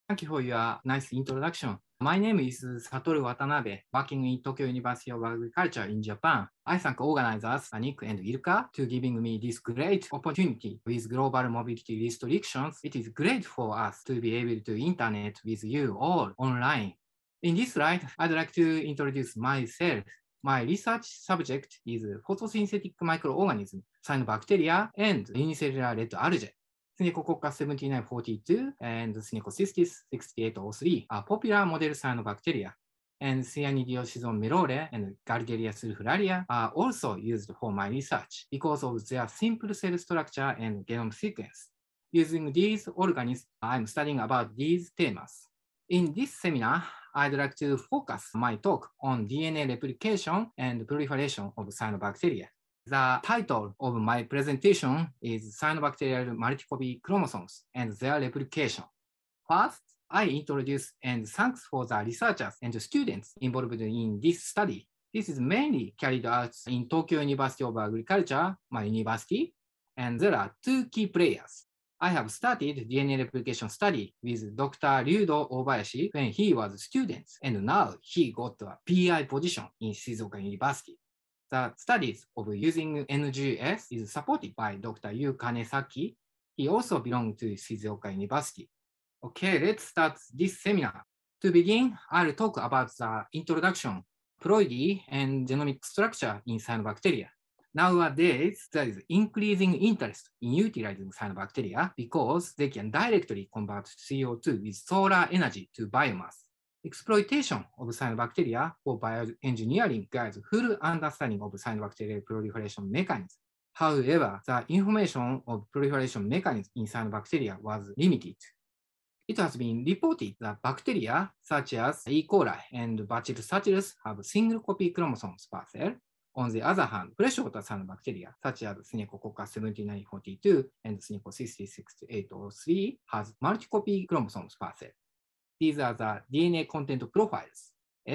Thank you for your nice introduction. My name is Satoru Watanabe, working in Tokyo University of Agriculture in Japan. I thank organizers Nick and Ilka to giving me this great opportunity. With global mobility restrictions, it is great for us to be able to internet with you all online. In this slide, I'd like to introduce myself. My research subject is photosynthetic microorganisms, cyanobacteria, and unicellular red algae. Synechococcus 7942 and Synechocystis 6803 are popular model cyanobacteria, and Cyanidioxysome merole and Gardelia sulfuraria are also used for my research because of their simple cell structure and genome sequence. Using these organisms, I'm studying about these themes. In this seminar, I'd like to focus my talk on DNA replication and proliferation of cyanobacteria. The title of my presentation is Cyanobacterial Multicopy Chromosomes and Their Replication. First, I introduce and thanks for the researchers and students involved in this study. This is mainly carried out in Tokyo University of Agriculture, my university, and there are two key players. I have started DNA replication study with Dr. Ryudo Obayashi when he was a student, and now he got a PI position in Shizuoka University. The studies of using NGS is supported by Dr. Yu Kanesaki. He also belongs to Shizuoka University. Okay, let's start this seminar. To begin, I'll talk about the introduction, ploidy, and genomic structure in cyanobacteria. Nowadays, there is increasing interest in utilizing cyanobacteria because they can directly convert CO2 with solar energy to biomass. Exploitation of cyanobacteria for bioengineering requires full understanding of cyanobacterial proliferation mechanism. However, the information of proliferation mechanism in cyanobacteria was limited. It has been reported that bacteria such as E. coli and Bacillus subtilis have single copy chromosomes per cell. On the other hand, freshwater cyanobacteria such as Synechococcus 7942 and Synechocystis 6803 has multi-copy chromosomes per cell. These are the DNA content profiles.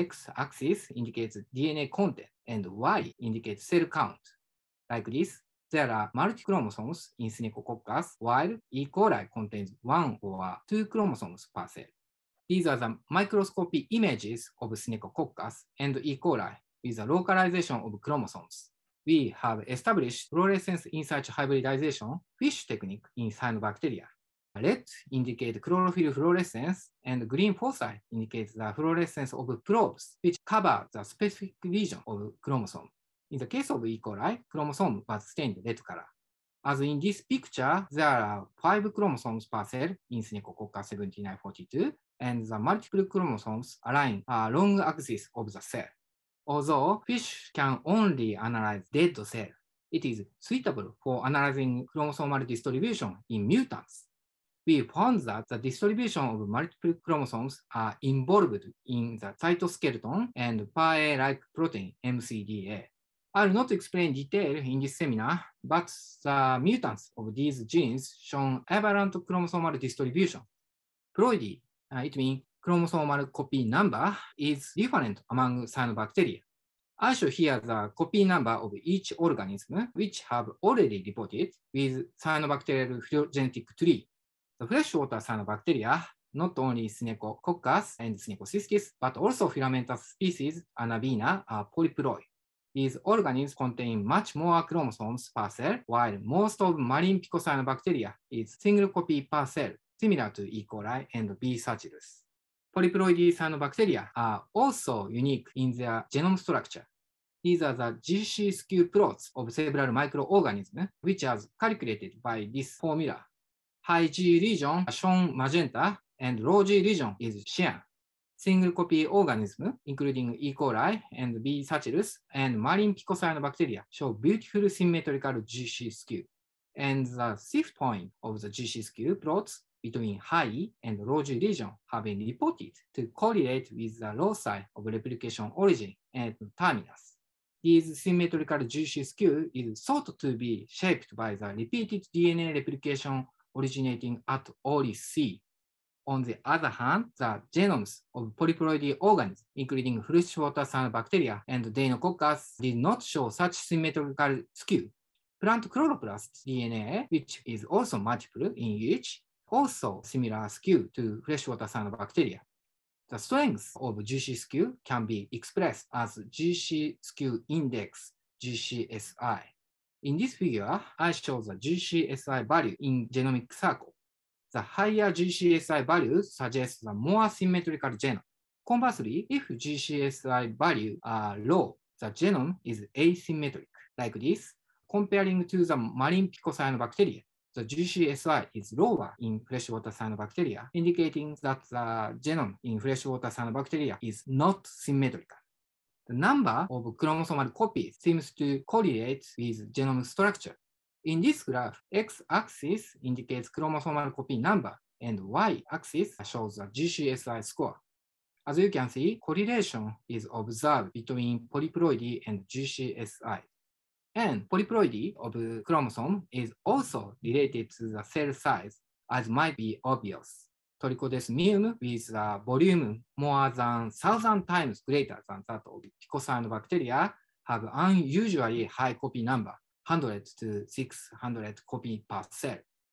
X-axis indicates DNA content and Y indicates cell count. Like this, there are multi-chromosomes in Synechococcus, while E. coli contains 1 or 2 chromosomes per cell. These are the microscopy images of Synechococcus and E. coli with a localization of chromosomes. We have established fluorescence in situ hybridization FISH technique in cyanobacteria. Red indicates chlorophyll fluorescence, and green foci indicates the fluorescence of probes, which cover the specific region of chromosome. In the case of E. coli, chromosome was stained red color. As in this picture, there are 5 chromosomes per cell in Synechococcus 7942, and the multiple chromosomes align a long axis of the cell. Although FISH can only analyze dead cell, it is suitable for analyzing chromosomal distribution in mutants. We found that the distribution of multiple chromosomes are involved in the cytoskeleton and PAE-like protein MCDA. I'll not explain detail in this seminar, but the mutants of these genes show aberrant chromosomal distribution. Ploidy, it means chromosomal copy number, is different among cyanobacteria. I show here the copy number of each organism, which have already reported with cyanobacterial phylogenetic tree. The freshwater cyanobacteria, not only Synechococcus and Synechocystis, but also filamentous species Anabina are polyploid. These organisms contain much more chromosomes per cell, while most of marine picocyanobacteria is single copy per cell, similar to E. coli and B. subtilis. Polyploidy cyanobacteria are also unique in their genome structure. These are the GC-skew plots of several microorganisms, which are calculated by this formula. High G region shown magenta and low G region is cyan. Single copy organisms, including E. coli and B. subtilis and marine picocyanobacteria, show beautiful symmetrical GC skew. And the shift point of the GC skew plots between high and low G region have been reported to correlate with the loci of replication origin and terminus. This symmetrical GC skew is thought to be shaped by the repeated DNA replication originating at ORI-C. On the other hand, the genomes of polyploidy organisms, including freshwater cyanobacteria and Deinococcus, did not show such symmetrical skew. Plant chloroplast DNA, which is also multiple in each, also similar skew to freshwater cyanobacteria. The strength of GC skew can be expressed as GC skew index, GCSI. In this figure, I show the GCSI value in genomic circle. The higher GCSI value suggests the more symmetrical genome. Conversely, if GCSI values are low, the genome is asymmetric. Like this, comparing to the marine picocyanobacteria, the GCSI is lower in freshwater cyanobacteria, indicating that the genome in freshwater cyanobacteria is not symmetrical. The number of chromosomal copies seems to correlate with genome structure. In this graph, x-axis indicates chromosomal copy number and y-axis shows the GCSI score. As you can see, correlation is observed between polyploidy and GCSI. And polyploidy of chromosome is also related to the cell size, as might be obvious. Trichodesmium with a volume more than 1,000 times greater than that of picocyanobacteria have unusually high copy number, 100 to 600 copy per cell.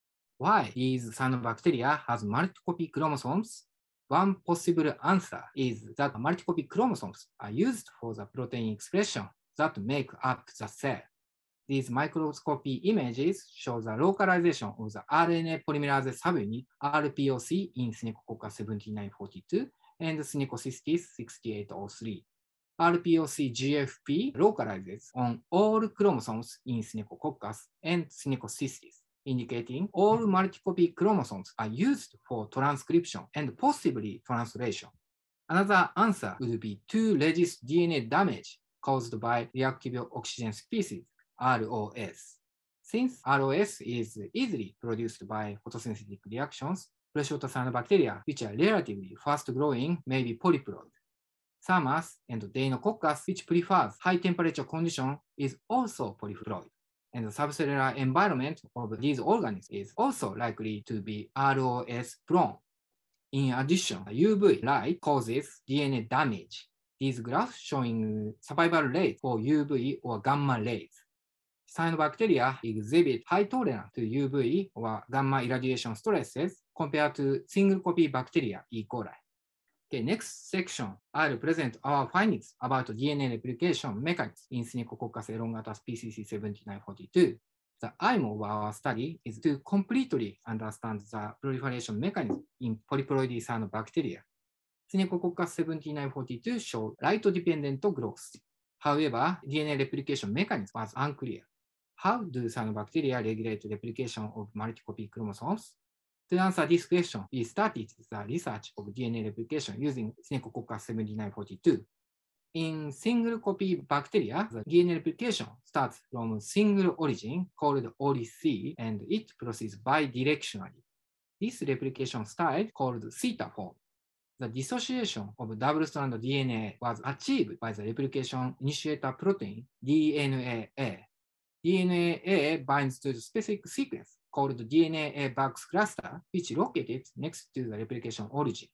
Why these cyanobacteria has multi-copy chromosomes? One possible answer is that multi-copy chromosomes are used for the protein expression that make up the cell. These microscopy images show the localization of the RNA polymerase subunit RPOC in Synechococcus 7942 and Synechocystis 6803. RPOC GFP localizes on all chromosomes in Synechococcus and Synechocystis, indicating all multi-copy chromosomes are used for transcription and possibly translation. Another answer would be to resist DNA damage caused by reactive oxygen species, ROS. Since ROS is easily produced by photosynthetic reactions, freshwater cyanobacteria, which are relatively fast-growing, may be polyploid. Thermus and Deinococcus, which prefers high temperature condition, is also polyploid. And the subcellular environment of these organisms is also likely to be ROS prone. In addition, UV light causes DNA damage. These graphs showing survival rates for UV or gamma rays. Cyanobacteria exhibit high tolerance to UV or gamma irradiation stresses compared to single copy bacteria, E. coli. Okay, next section, I'll present our findings about DNA replication mechanisms in Synechococcus elongata species C7942. The aim of our study is to completely understand the proliferation mechanism in polyploidy cyanobacteria. Synechococcus 7942 showed light-dependent growth. However, DNA replication mechanism was unclear. How do cyanobacteria regulate replication of multi-copy chromosomes? To answer this question, we started the research of DNA replication using Synechococcus 7942. In single copy bacteria, the DNA replication starts from a single origin called ORIC, and it proceeds bidirectionally. This replication style called theta form. The dissociation of double-strand DNA was achieved by the replication initiator protein, DNAA. DNAA binds to the specific sequence called DNAA Bax cluster, which located next to the replication origin.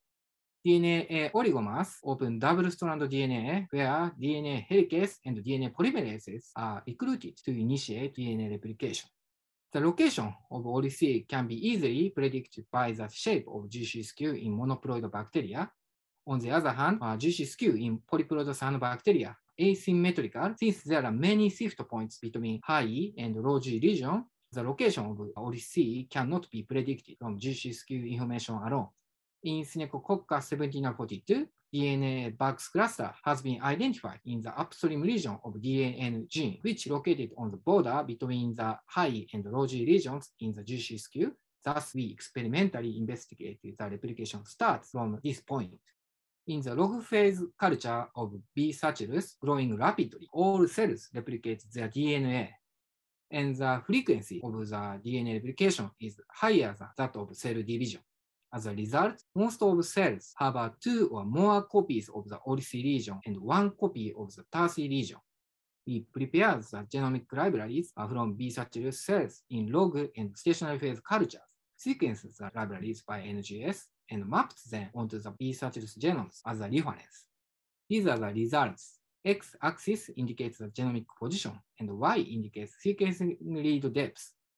DNA oligomers open double-strand DNA where DNA helicase and DNA polymerases are recruited to initiate DNA replication. The location of ORIC can be easily predicted by the shape of GC skew in monoploid bacteria. On the other hand, GC skew in polyploid cyanobacteria asymmetrical since there are many shift points between high and low G region. The location of ORIC cannot be predicted from GC skew information alone. In Synechococcus 7942, DNA Bax cluster has been identified in the upstream region of DNN gene, which located on the border between the high and low G regions in the GC skew. Thus, we experimentally investigated the replication starts from this point. In the log phase culture of B. saccharius growing rapidly, all cells replicate their DNA, and the frequency of the DNA replication is higher than that of cell division. As a result, most of cells have 2 or more copies of the ORIC region and 1 copy of the TARC region. We prepared the genomic libraries from B. saccharius cells in log and stationary phase cultures, sequenced the libraries by NGS, and mapped them onto the B. saccharius genomes as a reference. These are the results. X-axis indicates the genomic position, and Y indicates sequencing read depth.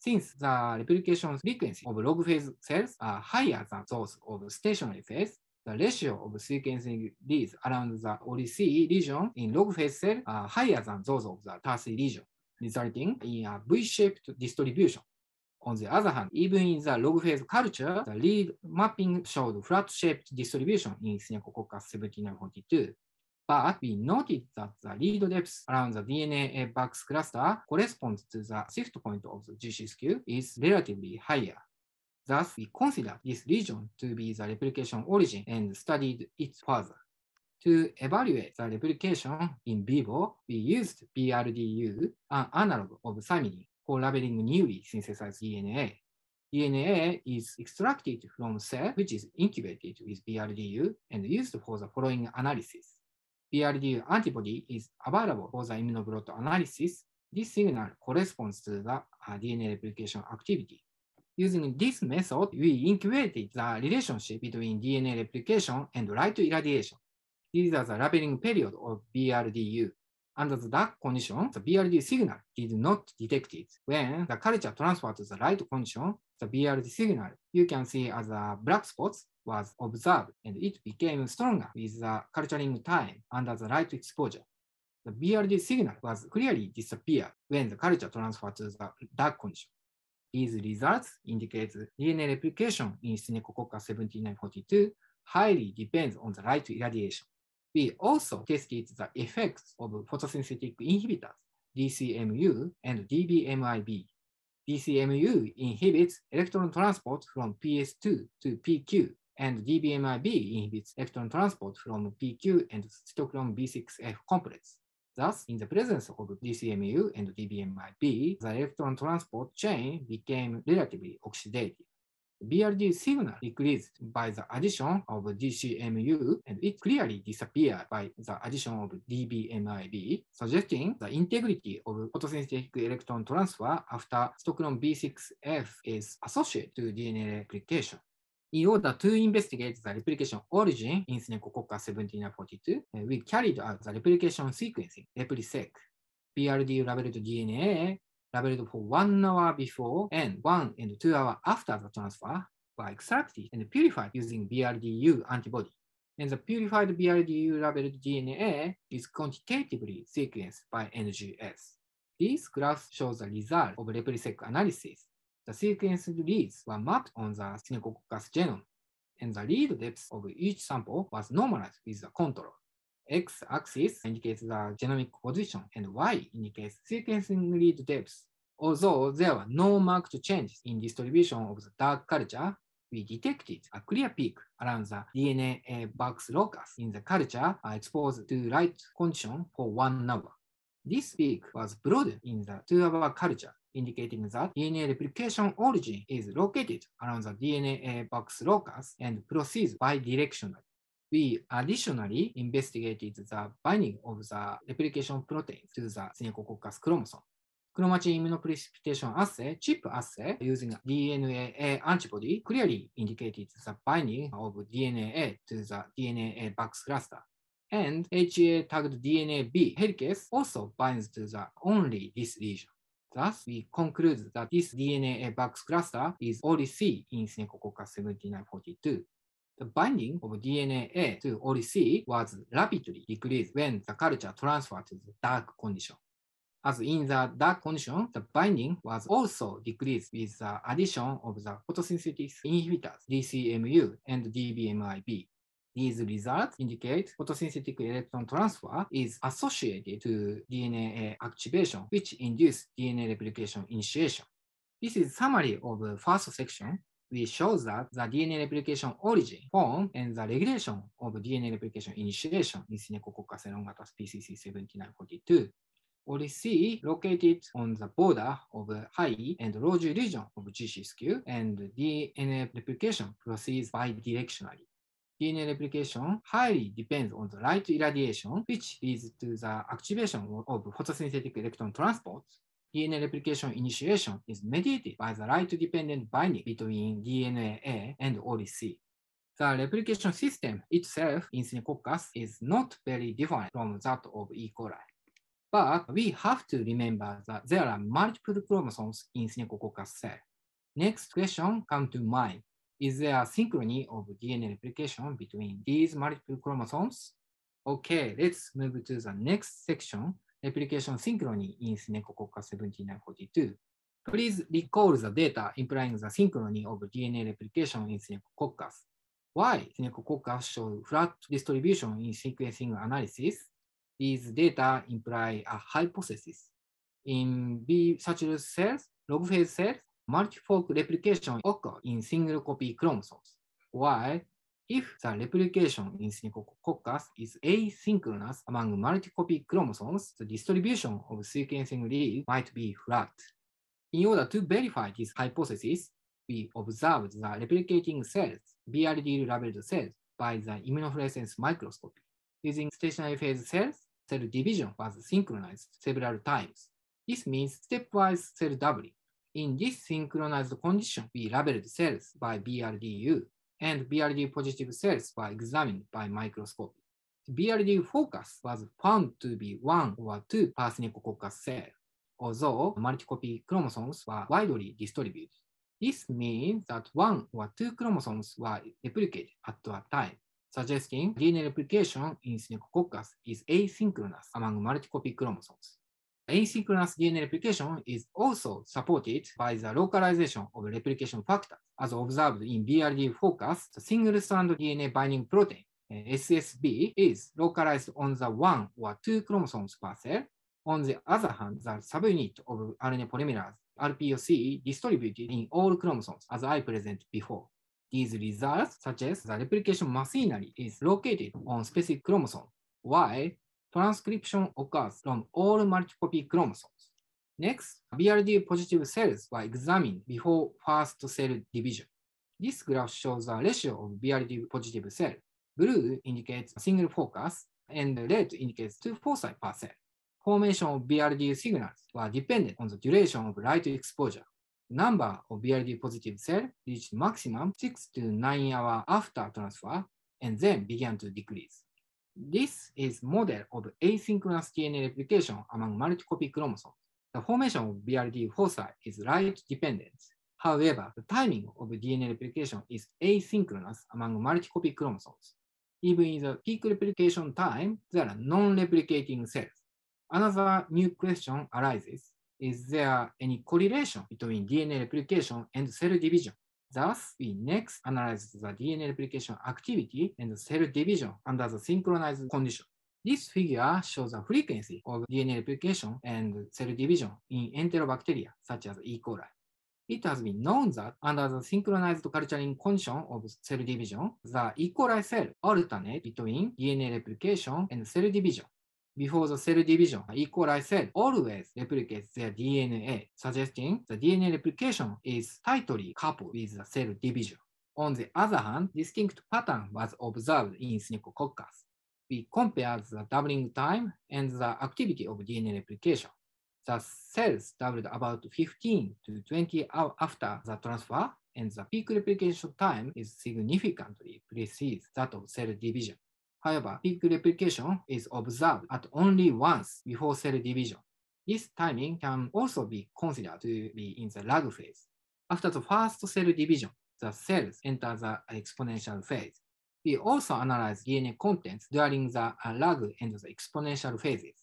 Since the replication frequency of log phase cells are higher than those of stationary phase, the ratio of sequencing leads around the ODC region in log phase cell are higher than those of the tertiary region, resulting in a V-shaped distribution. On the other hand, even in the log phase culture, the lead mapping showed flat-shaped distribution in Synechococcus 7942. But we noted that the lead depth around the DNA box cluster corresponds to the shift point of the GC skew is relatively higher. Thus, we consider this region to be the replication origin and studied it further. To evaluate the replication in vivo, we used BRDU, an analog of thymidine, for labeling newly synthesized DNA. DNA is extracted from cell which is incubated with BRDU and used for the following analysis. BRDU antibody is available for the immunoblot analysis. This signal corresponds to the DNA replication activity. Using this method, we incubated the relationship between DNA replication and light irradiation. These are the labeling period of BRDU. Under the dark condition, the BRD signal is not detected. When the culture transferred to the light condition, the BRD signal you can see as a black spots was observed and it became stronger with the culturing time under the light exposure. The BRD signal was clearly disappeared when the culture transferred to the dark condition. These results indicate DNA replication in Synechococcus 7942 highly depends on the light irradiation. We also tested the effects of photosynthetic inhibitors, DCMU and DBMIB. DCMU inhibits electron transport from PS2 to PQ, and DBMIB inhibits electron transport from PQ and cytochrome B6F complex. Thus, in the presence of DCMU and DBMIB, the electron transport chain became relatively oxidative. BRD signal decreased by the addition of DCMU and it clearly disappeared by the addition of DBMIB, suggesting the integrity of photosynthetic electron transfer after cytochrome B6F is associated to DNA replication. In order to investigate the replication origin in Synechococcus 7942, we carried out the replication sequencing, RepliSeq. BRD labeled DNA labeled for 1 hour before and 1 and 2 hours after the transfer were extracted and purified using BRDU antibody. And the purified BRDU labeled DNA is quantitatively sequenced by NGS. This graph shows the result of RepliSeq analysis. The sequenced leads were mapped on the Synechococcus genome, and the lead depth of each sample was normalized with the control. X-axis indicates the genomic position, and Y indicates sequencing lead depth. Although there were no marked changes in distribution of the dark culture, we detected a clear peak around the DNA box locus in the culture exposed to light condition for 1 hour. This peak was broadened in the 2-hour culture, indicating that DNA replication origin is located around the DNA box locus and proceeds bidirectionally. We additionally investigated the binding of the replication protein to the Synechococcus chromosome. Chromatin immunoprecipitation assay, CHIP assay, using DNA antibody clearly indicated the binding of DNA to the DNA box cluster. And HA-tagged DNA B helicase also binds to only this region. Thus, we conclude that this DNA box cluster is ODC in Synechococcus 7942. The binding of DNA to ODC was rapidly decreased when the culture transferred to the dark condition. As in the dark condition, the binding was also decreased with the addition of the photosynthetic inhibitors DCMU and DBMIB. These results indicate photosynthetic electron transfer is associated to DNA activation, which induces DNA replication initiation. This is summary of the first section. We show that the DNA replication origin, form, and the regulation of DNA replication initiation in Synechococcus elongatus PCC 7942. ODC located on the border of the high and low G region of GC skew, and DNA replication proceeds bidirectionally. DNA replication highly depends on the light irradiation, which leads to the activation of photosynthetic electron transport. DNA replication initiation is mediated by the light-dependent binding between DNA and ODC. The replication system itself in Synechococcus is not very different from that of E. coli. But we have to remember that there are multiple chromosomes in Synechococcus cell. Next question comes to mind. Is there synchrony of DNA replication between these multiple chromosomes? Okay, let's move to the next section, replication synchrony in Synechococcus 7942. Please recall the data implying the synchrony of DNA replication in Synechococcus. Why Synechococcus show flat distribution in sequencing analysis? These data imply a hypothesis. In B-saturous cells, log phase cells, multifork replication occurs in single copy chromosomes. While if the replication in Synechococcus is asynchronous among multi-copy chromosomes, the distribution of sequencing leads might be flat. In order to verify this hypothesis, we observed the replicating cells, BRD-labeled cells, by the immunofluorescence microscopy. Using stationary phase cells, cell division was synchronized several times. This means stepwise cell doubling. In this synchronized condition, we labeled cells by BRDU, and BRD positive cells were examined by microscopy. The BRD focus was found to be 1 or 2 per Synechococcus cell, although multi-copy chromosomes were widely distributed. This means that 1 or 2 chromosomes were replicated at a time, suggesting DNA replication in Synechococcus is asynchronous among multi-copy chromosomes. Asynchronous DNA replication is also supported by the localization of replication factors, as observed in BRD focus. The single-strand DNA binding protein, SSB, is localized on the 1 or 2 chromosomes per cell. On the other hand, the subunit of RNA polymerase, RPOC, distributed in all chromosomes, as I presented before. These results suggest the replication machinery is located on specific chromosome, while transcription occurs from all multi-copy chromosomes. Next, BRD positive cells were examined before first cell division. This graph shows the ratio of BRD positive cell. Blue indicates a single focus, and red indicates 2 foci per cell. Formation of BRD signals were dependent on the duration of light exposure. The number of BRD positive cells reached maximum 6 to 9 hours after transfer and then began to decrease. This is model of asynchronous DNA replication among multi-copy chromosomes. The formation of BRD foci is light dependent. However, the timing of DNA replication is asynchronous among multi-copy chromosomes. Even in the peak replication time, there are non-replicating cells. Another new question arises. Is there any correlation between DNA replication and cell division? Thus, we next analyze the DNA replication activity and cell division under the synchronized condition. This figure shows the frequency of DNA replication and cell division in enterobacteria, such as E. coli. It has been known that under the synchronized culturing condition of cell division, the E. coli cell alternate between DNA replication and cell division. Before the cell division, E. coli cell always replicates their DNA, suggesting the DNA replication is tightly coupled with the cell division. On the other hand, distinct pattern was observed in Synechococcus. We compared the doubling time and the activity of DNA replication. The cells doubled about 15 to 20 hours after the transfer, and the peak replication time is significantly precedes that of cell division. However, peak replication is observed at only once before cell division. This timing can also be considered to be in the lag phase. After the first cell division, the cells enter the exponential phase. We also analyze DNA contents during the lag and the exponential phases.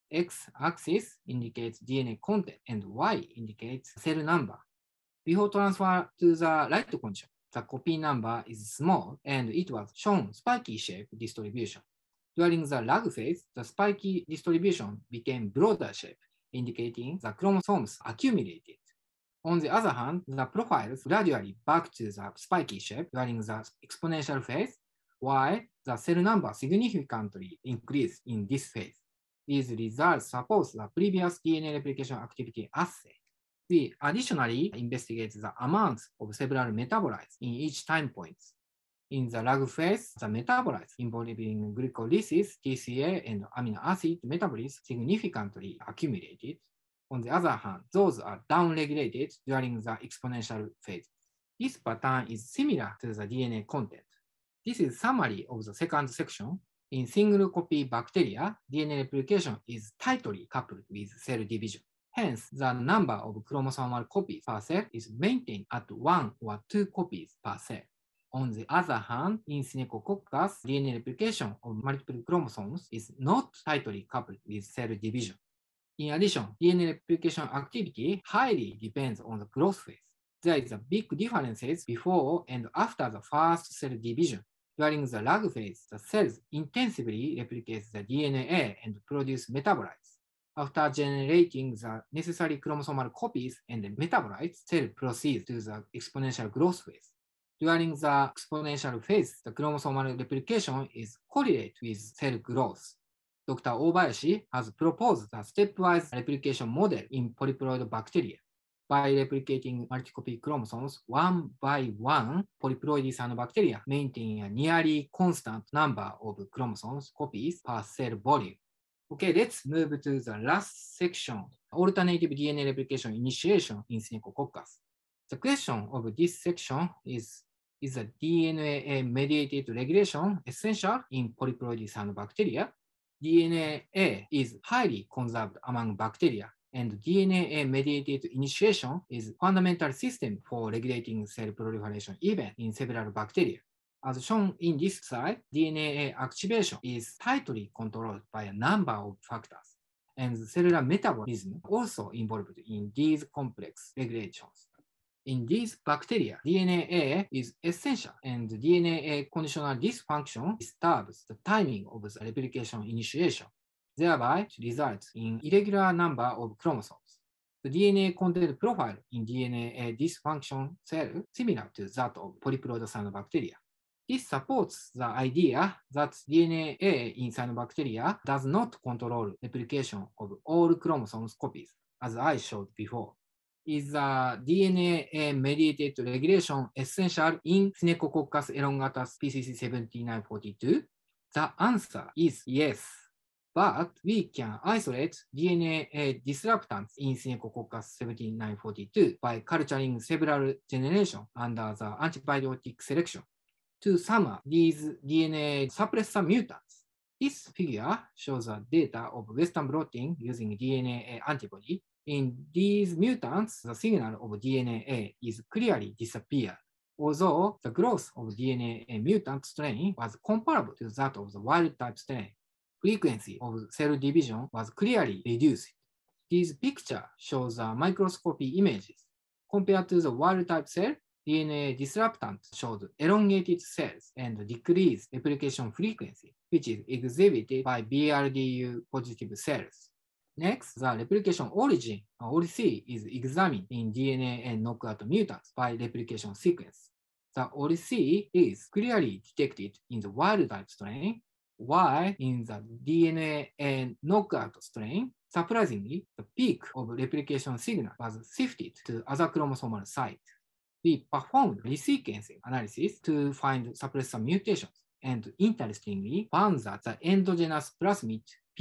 X-axis indicates DNA content and Y indicates cell number. Before transfer to the light condition, the copy number is small and it was shown spiky shape distribution. During the lag phase, the spiky distribution became broader shape, indicating the chromosomes accumulated. On the other hand, the profiles gradually back to the spiky shape during the exponential phase, while the cell number significantly increased in this phase. These results support the previous DNA replication activity assay. We additionally investigate the amounts of several metabolites in each time point. In the lag phase, the metabolites involving glycolysis, TCA, and amino acid metabolism significantly accumulated. On the other hand, those are downregulated during the exponential phase. This pattern is similar to the DNA content. This is summary of the second section. In single copy bacteria, DNA replication is tightly coupled with cell division. Hence, the number of chromosomal copies per cell is maintained at 1 or 2 copies per cell. On the other hand, in Synechococcus, DNA replication of multiple chromosomes is not tightly coupled with cell division. In addition, DNA replication activity highly depends on the growth phase. There is a big differences before and after the first cell division. During the lag phase, the cells intensively replicate the DNA and produce metabolites. After generating the necessary chromosomal copies and metabolites, cell proceeds to the exponential growth phase. During the exponential phase, the chromosomal replication is correlated with cell growth. Dr. Obayashi has proposed a stepwise replication model in polyploid bacteria. By replicating multi-copy chromosomes one by one, polyploid cyanobacteria maintain a nearly constant number of chromosomes copies per cell volume. Okay, let's move to the last section, alternative DNA replication initiation in Synechococcus. The question of this section is a DNA-mediated regulation essential in polyploid cyanobacteria? DNA is highly conserved among bacteria, and DNA-mediated initiation is a fundamental system for regulating cell proliferation event in several bacteria. As shown in this slide, DNA activation is tightly controlled by a number of factors, and cellular metabolism also involved in these complex regulations. In these bacteria, DNA is essential, and DNA conditional dysfunction disturbs the timing of the replication initiation, thereby results in irregular number of chromosomes. The DNA content profile in DNA dysfunction cell similar to that of polyploid cyanobacteria. This supports the idea that DNA in cyanobacteria does not control replication of all chromosomes copies, as I showed before. Is DNA-mediated regulation essential in Synechococcus elongatus PCC7942? The answer is yes, but we can isolate DNA disruptants in Synechococcus 7942 by culturing several generations under the antibiotic selection. To sum up these DNA suppressor mutants, this figure shows the data of Western blotting using DNA antibody. In these mutants, the signal of DNA is clearly disappeared, although the growth of DNA mutant strain was comparable to that of the wild-type strain. Frequency of cell division was clearly reduced. This picture shows microscopy images. Compared to the wild-type cell, DNA disruptant showed elongated cells and decreased replication frequency, which is exhibited by BRDU positive cells. Next, the replication origin, ORC, is examined in DNA knockout mutants by replication sequence. The ORC is clearly detected in the wild-type strain, while in the DNA knockout strain, surprisingly, the peak of replication signal was shifted to other chromosomal site. We performed resequencing analysis to find suppressor mutations, and interestingly, found that the endogenous plasmid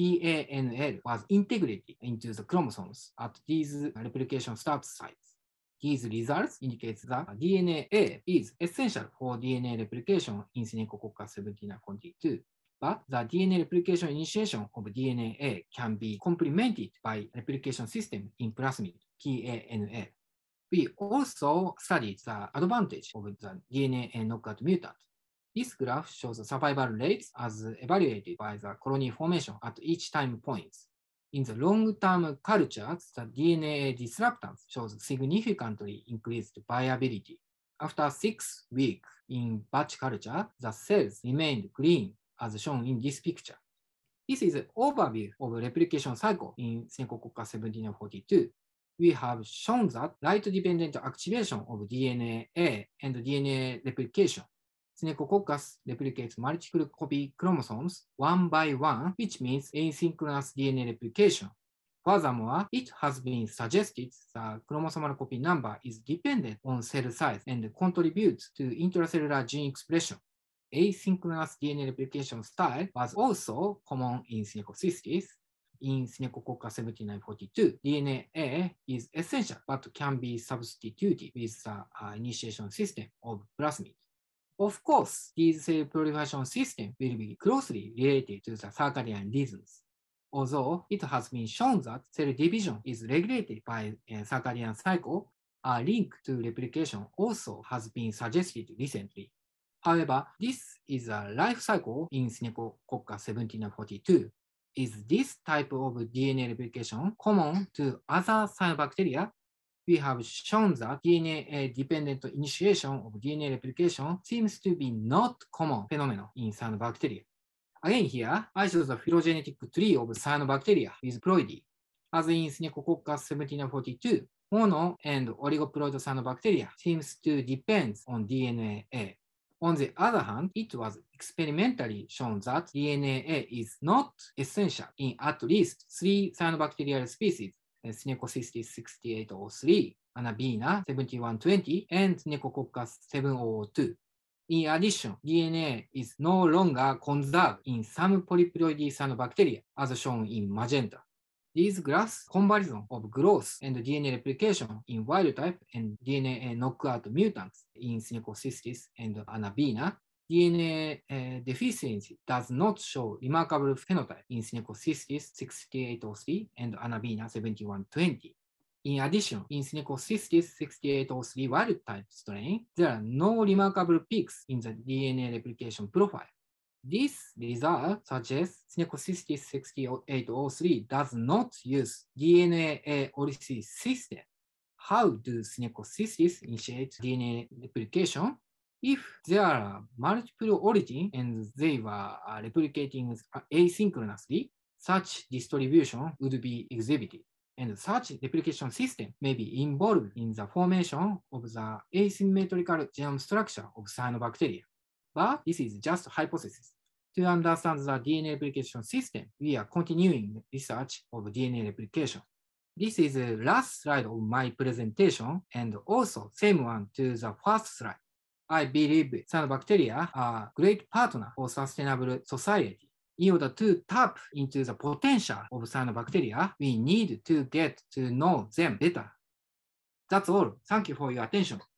PANL was integrated into the chromosomes at these replication start sites. These results indicate that DNA is essential for DNA replication in Synechococcus 7942, but the DNA replication initiation of DNA can be complemented by replication system in plasmid PANL. We also studied the advantage of the DNA knockout mutant. This graph shows the survival rates as evaluated by the colony formation at each time points. In the long-term cultures, the DNA disruptants shows significantly increased viability. After 6 weeks in batch culture, the cells remained green as shown in this picture. This is an overview of replication cycle in Synechococcus 7942. We have shown that light-dependent activation of DNA and DNA replication. Synechococcus replicates multiple copy chromosomes one by one, which means asynchronous DNA replication. Furthermore, it has been suggested the chromosomal copy number is dependent on cell size and contributes to intracellular gene expression. Asynchronous DNA replication style was also common in Synechocystis. In Synechococcus 7942, DNA is essential but can be substituted with the initiation system of plasmid. Of course, these cell proliferation systems will be closely related to the circadian rhythms. Although it has been shown that cell division is regulated by a circadian cycle, a link to replication also has been suggested recently. However, this is a life cycle in Synechococcus 1742. Is this type of DNA replication common to other cyanobacteria? We have shown that DNA-dependent initiation of DNA replication seems to be not common phenomenon in cyanobacteria. Again here, I show the phylogenetic tree of cyanobacteria with ploidy. As in Synechococcus 1742, mono and oligoploid cyanobacteria seems to depend on DNA. On the other hand, it was experimentally shown that DNA is not essential in at least 3 cyanobacterial species, Synechocystis 6803, Anabaena 7120, and Synechococcus 7002. In addition, DNA is no longer conserved in some polyploidy cyanobacteria, as shown in magenta. These graphs comparison of growth and DNA replication in wild type and DNA knockout mutants in Synechocystis and Anabaena. DNA deficiency does not show remarkable phenotype in Synechocystis 6803 and Anabaena 7120. In addition, in Synechocystis 6803 wild type strain, there are no remarkable peaks in the DNA replication profile. This result suggests Synechocystis 6803 does not use DNA olysis system. How do Synechocystis initiate DNA replication? If there are multiple origins and they were replicating asynchronously, such distribution would be exhibited. And such replication system may be involved in the formation of the asymmetrical genome structure of cyanobacteria. But this is just a hypothesis. To understand the DNA replication system, we are continuing research of DNA replication. This is the last slide of my presentation and also same one to the first slide. I believe cyanobacteria are a great partner for sustainable society. In order to tap into the potential of cyanobacteria, we need to get to know them better. That's all. Thank you for your attention.